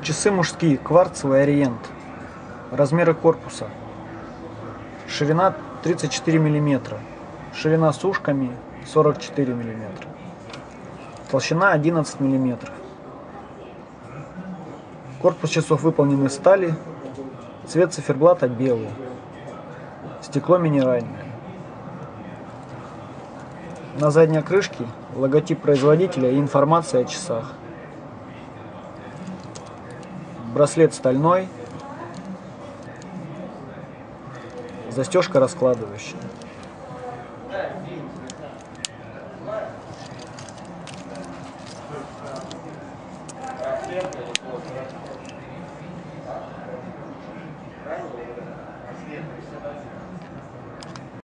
Часы мужские, кварцевый Ориент. Размеры корпуса. Ширина 34 мм. Ширина с ушками 44 мм. Толщина 11 мм. Корпус часов выполнен из стали. Цвет циферблата белый. Стекло минеральное. На задней крышке логотип производителя и информация о часах. Браслет стальной. Застежка раскладывающая.